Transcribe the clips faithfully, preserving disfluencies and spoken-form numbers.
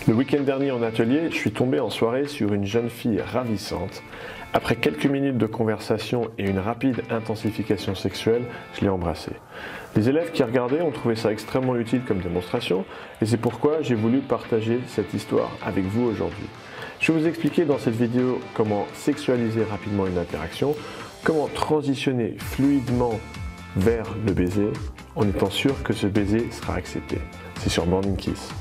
Le week-end dernier en atelier, je suis tombé en soirée sur une jeune fille ravissante. Après quelques minutes de conversation et une rapide intensification sexuelle, je l'ai embrassée. Les élèves qui regardaient ont trouvé ça extrêmement utile comme démonstration et c'est pourquoi j'ai voulu partager cette histoire avec vous aujourd'hui. Je vais vous expliquer dans cette vidéo comment sexualiser rapidement une interaction, comment transitionner fluidement vers le baiser en étant sûr que ce baiser sera accepté. C'est sur Morning Kiss.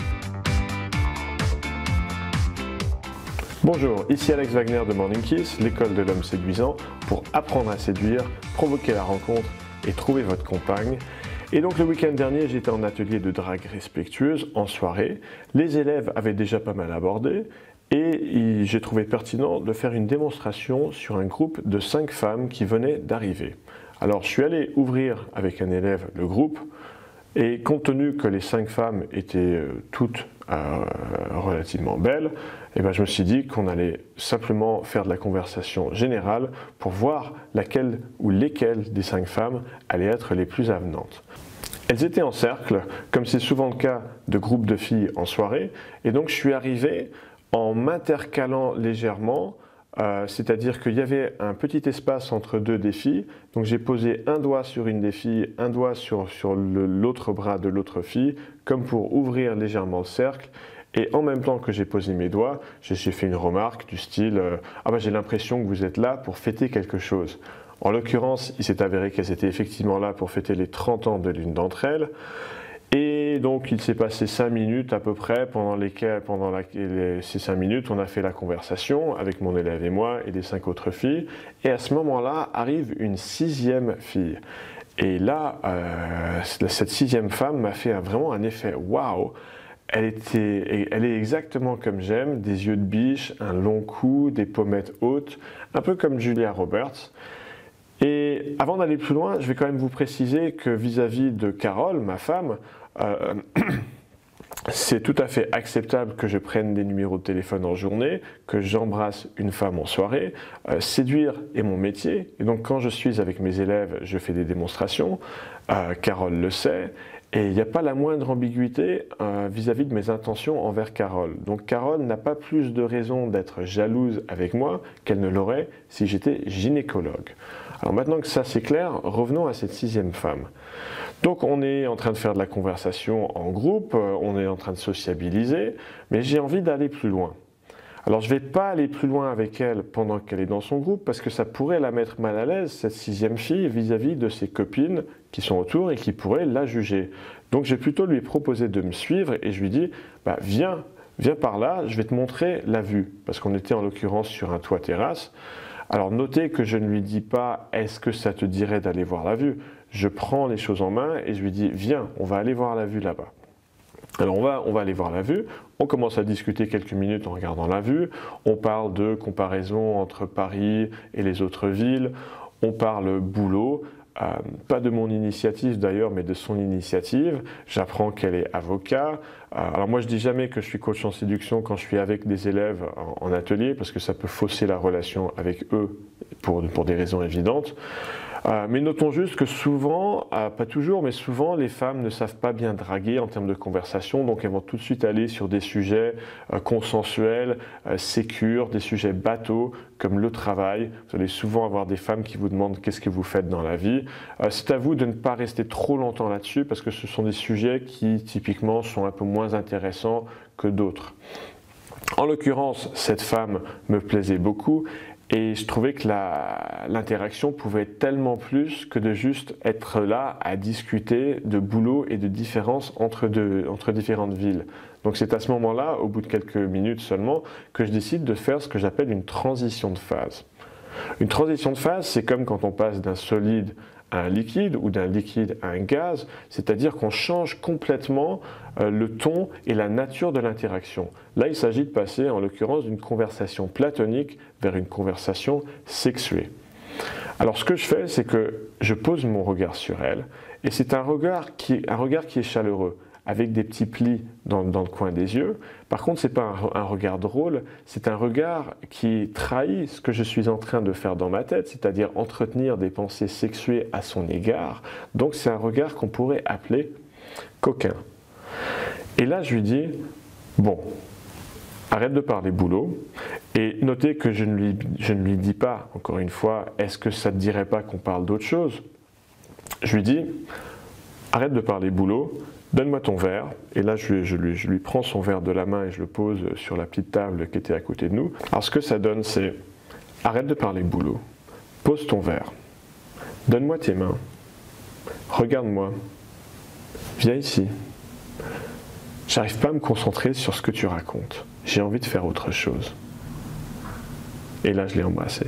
Bonjour, ici Alex Wagner de Morning Kiss, l'école de l'homme séduisant, pour apprendre à séduire, provoquer la rencontre et trouver votre compagne. Et donc le week-end dernier, j'étais en atelier de drague respectueuse en soirée. Les élèves avaient déjà pas mal abordé et j'ai trouvé pertinent de faire une démonstration sur un groupe de cinq femmes qui venaient d'arriver. Alors je suis allé ouvrir avec un élève le groupe et compte tenu que les cinq femmes étaient toutes euh, relativement belles, et ben je me suis dit qu'on allait simplement faire de la conversation générale pour voir laquelle ou lesquelles des cinq femmes allaient être les plus avenantes. Elles étaient en cercle, comme c'est souvent le cas de groupes de filles en soirée, et donc je suis arrivé en m'intercalant légèrement, euh, c'est-à-dire qu'il y avait un petit espace entre deux des filles, donc j'ai posé un doigt sur une des filles, un doigt sur, sur l'autre bras de l'autre fille, comme pour ouvrir légèrement le cercle. Et en même temps que j'ai posé mes doigts, j'ai fait une remarque du style euh, « Ah ben j'ai l'impression que vous êtes là pour fêter quelque chose ». En l'occurrence, il s'est avéré qu'elles étaient effectivement là pour fêter les trente ans de l'une d'entre elles. Et donc il s'est passé cinq minutes à peu près, pendant lesquelles, pendant la, les, ces cinq minutes, on a fait la conversation avec mon élève et moi et les cinq autres filles. Et à ce moment-là, arrive une sixième fille. Et là, euh, cette sixième femme m'a fait un, vraiment un effet « waouh ». Elle, était, elle est exactement comme j'aime, des yeux de biche, un long cou, des pommettes hautes, un peu comme Julia Roberts. Et avant d'aller plus loin, je vais quand même vous préciser que vis-à-vis de Carole, ma femme, euh, c'est tout à fait acceptable que je prenne des numéros de téléphone en journée, que j'embrasse une femme en soirée. Euh, séduire est mon métier, et donc quand je suis avec mes élèves, je fais des démonstrations. Euh, Carole le sait. Et il n'y a pas la moindre ambiguïté euh, vis-à-vis de mes intentions envers Carole. Donc Carole n'a pas plus de raison d'être jalouse avec moi qu'elle ne l'aurait si j'étais gynécologue. Alors maintenant que ça c'est clair, revenons à cette sixième femme. Donc on est en train de faire de la conversation en groupe, on est en train de sociabiliser, mais j'ai envie d'aller plus loin. Alors je ne vais pas aller plus loin avec elle pendant qu'elle est dans son groupe parce que ça pourrait la mettre mal à l'aise, cette sixième fille, vis-à-vis de ses copines qui sont autour et qui pourraient la juger. Donc j'ai plutôt lui proposé de me suivre et je lui dis bah, « viens, viens par là, je vais te montrer la vue ». Parce qu'on était en l'occurrence sur un toit terrasse. Alors notez que je ne lui dis pas « est-ce que ça te dirait d'aller voir la vue ?» Je prends les choses en main et je lui dis « viens, on va aller voir la vue là-bas ». Alors on va, on va aller voir la vue, on commence à discuter quelques minutes en regardant la vue, on parle de comparaison entre Paris et les autres villes, on parle boulot, euh, pas de mon initiative d'ailleurs mais de son initiative, j'apprends qu'elle est avocat. Euh, alors moi je dis jamais que je suis coach en séduction quand je suis avec des élèves en, en atelier parce que ça peut fausser la relation avec eux pour, pour des raisons évidentes. Euh, mais notons juste que souvent, euh, pas toujours, mais souvent les femmes ne savent pas bien draguer en termes de conversation, donc elles vont tout de suite aller sur des sujets euh, consensuels, euh, sécures, des sujets bateaux, comme le travail. Vous allez souvent avoir des femmes qui vous demandent qu'est-ce que vous faites dans la vie. Euh, c'est à vous de ne pas rester trop longtemps là-dessus, parce que ce sont des sujets qui typiquement sont un peu moins intéressants que d'autres. En l'occurrence, cette femme me plaisait beaucoup. Et je trouvais que l'interaction pouvait être tellement plus que de juste être là à discuter de boulot et de différences entre, deux, entre différentes villes. Donc c'est à ce moment-là, au bout de quelques minutes seulement, que je décide de faire ce que j'appelle une transition de phase. Une transition de phase, c'est comme quand on passe d'un solide à un liquide ou d'un liquide à un gaz, c'est-à-dire qu'on change complètement euh, le ton et la nature de l'interaction. Là, il s'agit de passer, en l'occurrence, d'une conversation platonique vers une conversation sexuée. Alors, ce que je fais, c'est que je pose mon regard sur elle, et c'est un regard qui, un regard qui est chaleureux, avec des petits plis dans, dans le coin des yeux. Par contre, ce n'est pas un, un regard drôle, c'est un regard qui trahit ce que je suis en train de faire dans ma tête, c'est-à-dire entretenir des pensées sexuées à son égard. Donc c'est un regard qu'on pourrait appeler coquin. Et là, je lui dis, Bon, arrête de parler boulot, et notez que je ne lui, je ne lui dis pas, encore une fois, est-ce que ça ne te dirait pas qu'on parle d'autre chose? Je lui dis, arrête de parler boulot, donne-moi ton verre, et là je, je, lui, je lui prends son verre de la main et je le pose sur la petite table qui était à côté de nous. Alors ce que ça donne, c'est, arrête de parler boulot, pose ton verre, donne-moi tes mains, regarde-moi, viens ici. J'arrive pas à me concentrer sur ce que tu racontes. J'ai envie de faire autre chose. Et là, je l'ai embrassée.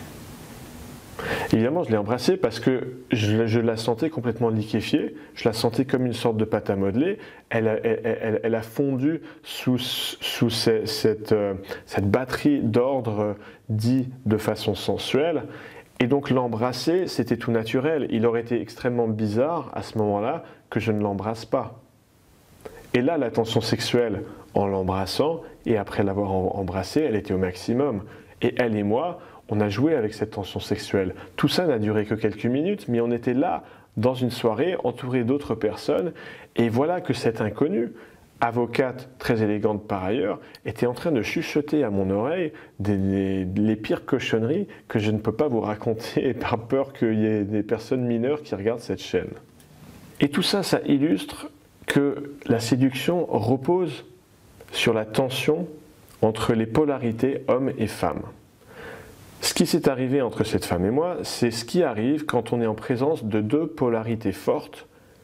Évidemment, je l'ai embrassée parce que je, je la sentais complètement liquéfiée. Je la sentais comme une sorte de pâte à modeler. Elle a, elle, elle, elle a fondu sous, sous cette, cette, cette batterie d'ordre dit de façon sensuelle. Et donc, l'embrasser, c'était tout naturel. Il aurait été extrêmement bizarre à ce moment-là que je ne l'embrasse pas. Et là, la tension sexuelle, en l'embrassant, et après l'avoir embrassée, elle était au maximum. Et elle et moi, on a joué avec cette tension sexuelle. Tout ça n'a duré que quelques minutes, mais on était là, dans une soirée, entouré d'autres personnes, et voilà que cette inconnue, avocate très élégante par ailleurs, était en train de chuchoter à mon oreille des, des, les pires cochonneries que je ne peux pas vous raconter par peur qu'il y ait des personnes mineures qui regardent cette chaîne. Et tout ça, ça illustre que la séduction repose sur la tension entre les polarités hommes et femmes. Ce qui s'est arrivé entre cette femme et moi, c'est ce qui arrive quand on est en présence de deux polarités fortes,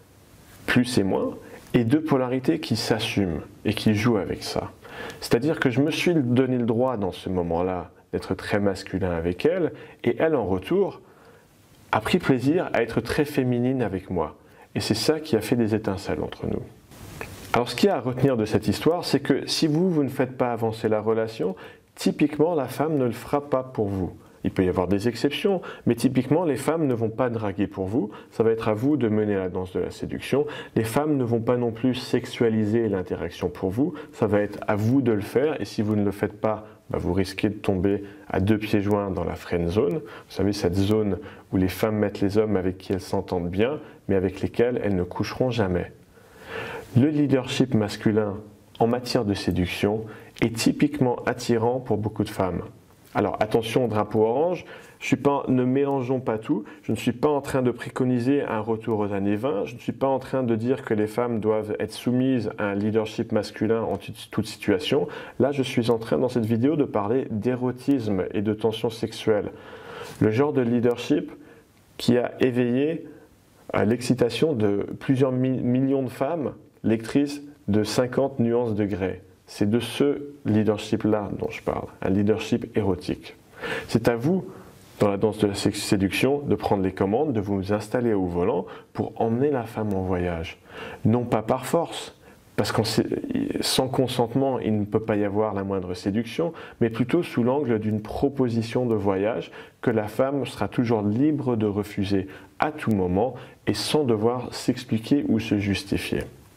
plus et moins, et deux polarités qui s'assument et qui jouent avec ça. C'est-à-dire que je me suis donné le droit dans ce moment-là d'être très masculin avec elle, et elle en retour a pris plaisir à être très féminine avec moi. Et c'est ça qui a fait des étincelles entre nous. Alors ce qu'il y a à retenir de cette histoire, c'est que si vous, vous ne faites pas avancer la relation, typiquement la femme ne le fera pas pour vous. Il peut y avoir des exceptions, mais typiquement les femmes ne vont pas draguer pour vous, ça va être à vous de mener la danse de la séduction. Les femmes ne vont pas non plus sexualiser l'interaction pour vous, ça va être à vous de le faire, et si vous ne le faites pas, bah vous risquez de tomber à deux pieds joints dans la friend zone. Vous savez, cette zone où les femmes mettent les hommes avec qui elles s'entendent bien, mais avec lesquels elles ne coucheront jamais. Le leadership masculin en matière de séduction est typiquement attirant pour beaucoup de femmes. Alors attention au drapeau orange, je suis pas, ne mélangeons pas tout, je ne suis pas en train de préconiser un retour aux années vingt, je ne suis pas en train de dire que les femmes doivent être soumises à un leadership masculin en toute situation. Là, je suis en train dans cette vidéo de parler d'érotisme et de tension sexuelle. Le genre de leadership qui a éveillé l'excitation de plusieurs mi millions de femmes lectrices de cinquante nuances de grès. C'est de ce leadership-là dont je parle, un leadership érotique. C'est à vous, dans la danse de la séduction, de prendre les commandes, de vous installer au volant pour emmener la femme en voyage. Non pas par force, parce que sans consentement, il ne peut pas y avoir la moindre séduction, mais plutôt sous l'angle d'une proposition de voyage que la femme sera toujours libre de refuser à tout moment et sans devoir s'expliquer ou se justifier.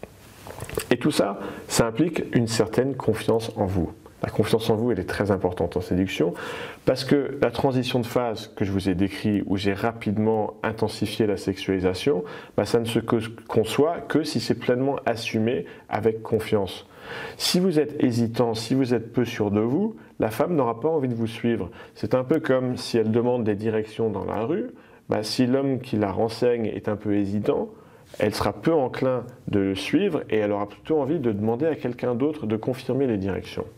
Et tout ça, ça implique une certaine confiance en vous. La confiance en vous, elle est très importante en séduction parce que la transition de phase que je vous ai décrit, où j'ai rapidement intensifié la sexualisation, bah, ça ne se conçoit que si c'est pleinement assumé avec confiance. Si vous êtes hésitant, si vous êtes peu sûr de vous, la femme n'aura pas envie de vous suivre. C'est un peu comme si elle demande des directions dans la rue, bah, si l'homme qui la renseigne est un peu hésitant, elle sera peu enclin de le suivre et elle aura plutôt envie de demander à quelqu'un d'autre de confirmer les directions.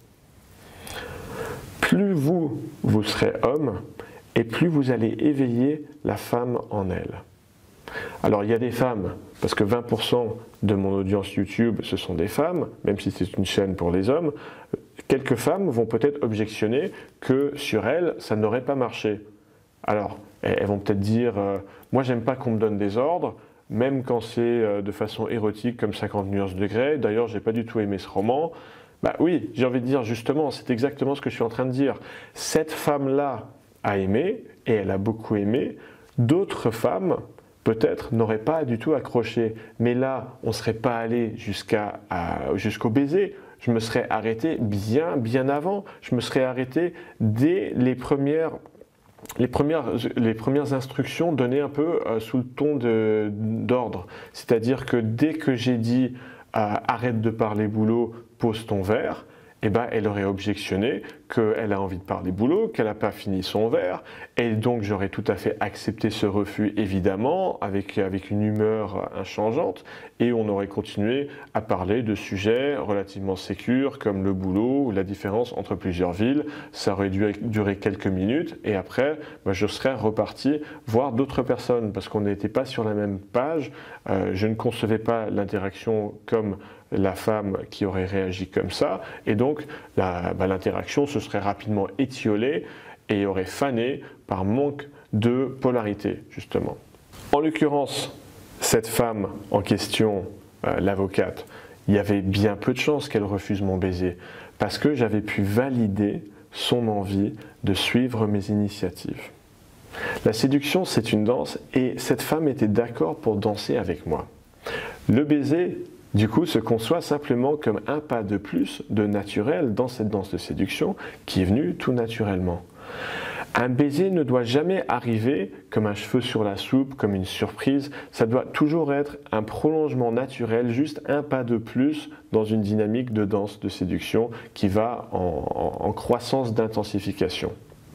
Plus vous, vous serez homme, et plus vous allez éveiller la femme en elle. Alors il y a des femmes, parce que vingt pour cent de mon audience YouTube, ce sont des femmes, même si c'est une chaîne pour les hommes, quelques femmes vont peut-être objectionner que sur elles, ça n'aurait pas marché. Alors, elles vont peut-être dire, euh, moi j'aime pas qu'on me donne des ordres, même quand c'est de façon érotique comme cinquante nuances de grès. D'ailleurs, j'ai pas du tout aimé ce roman. Bah oui, j'ai envie de dire justement, c'est exactement ce que je suis en train de dire. Cette femme-là a aimé, et elle a beaucoup aimé. D'autres femmes, peut-être, n'auraient pas du tout accroché. Mais là, on ne serait pas allé jusqu'à, jusqu'au baiser. Je me serais arrêté bien, bien avant. Je me serais arrêté dès les premières... Les premières, les premières instructions données un peu euh, sous le ton d'ordre. C'est-à-dire que dès que j'ai dit euh, arrête de parler boulot, pose ton verre, eh ben, elle aurait objectionné qu'elle a envie de parler boulot, qu'elle n'a pas fini son verre, et donc j'aurais tout à fait accepté ce refus évidemment, avec, avec une humeur inchangeante, et on aurait continué à parler de sujets relativement sécures comme le boulot ou la différence entre plusieurs villes. Ça aurait dû durer quelques minutes, et après ben, je serais reparti voir d'autres personnes, parce qu'on n'était pas sur la même page, euh, je ne concevais pas l'interaction comme la femme qui aurait réagi comme ça, et donc l'interaction bah, se serait rapidement étiolée et aurait fané par manque de polarité, justement. En l'occurrence, cette femme en question, euh, l'avocate, il y avait bien peu de chances qu'elle refuse mon baiser, parce que j'avais pu valider son envie de suivre mes initiatives. La séduction, c'est une danse, et cette femme était d'accord pour danser avec moi. Le baiser, du coup, se conçoit simplement comme un pas de plus de naturel dans cette danse de séduction qui est venue tout naturellement. Un baiser ne doit jamais arriver comme un cheveu sur la soupe, comme une surprise. Ça doit toujours être un prolongement naturel, juste un pas de plus dans une dynamique de danse de séduction qui va en, en, en croissance d'intensification.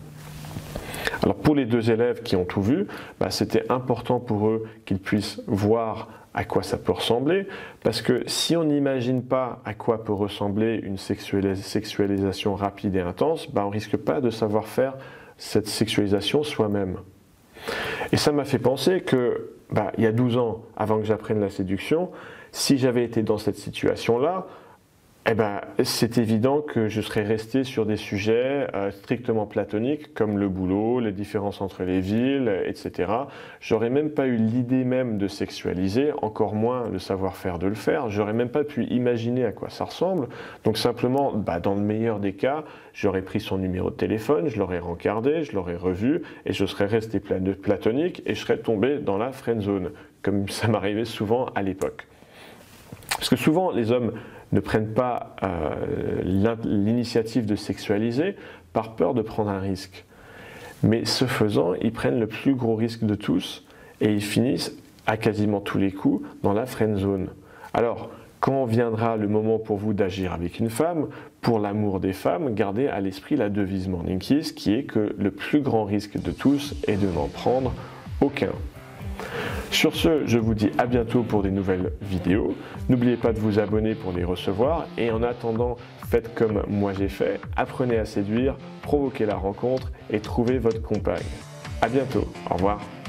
Alors pour les deux élèves qui ont tout vu, bah, c'était important pour eux qu'ils puissent voir à quoi ça peut ressembler, parce que si on n'imagine pas à quoi peut ressembler une sexualisation rapide et intense, bah on ne risque pas de savoir faire cette sexualisation soi-même. Et ça m'a fait penser que, bah, il y a douze ans, avant que j'apprenne la séduction, si j'avais été dans cette situation-là, eh ben, c'est évident que je serais resté sur des sujets euh, strictement platoniques comme le boulot, les différences entre les villes, et cetera. J'aurais même pas eu l'idée même de sexualiser, encore moins le savoir-faire de le faire. J'aurais même pas pu imaginer à quoi ça ressemble. Donc simplement, bah, dans le meilleur des cas, j'aurais pris son numéro de téléphone, je l'aurais rencardé, je l'aurais revu et je serais resté platonique et je serais tombé dans la friendzone, comme ça m'arrivait souvent à l'époque. Parce que souvent, les hommes ne prennent pas euh, l'initiative de sexualiser par peur de prendre un risque. Mais ce faisant, ils prennent le plus gros risque de tous et ils finissent à quasiment tous les coups dans la friend zone. Alors, quand viendra le moment pour vous d'agir avec une femme, pour l'amour des femmes, gardez à l'esprit la devise Morning Kiss qui est que le plus grand risque de tous est de n'en prendre aucun. Sur ce, je vous dis à bientôt pour des nouvelles vidéos. N'oubliez pas de vous abonner pour les recevoir et en attendant, faites comme moi j'ai fait, apprenez à séduire, provoquez la rencontre et trouvez votre compagne. À bientôt, au revoir.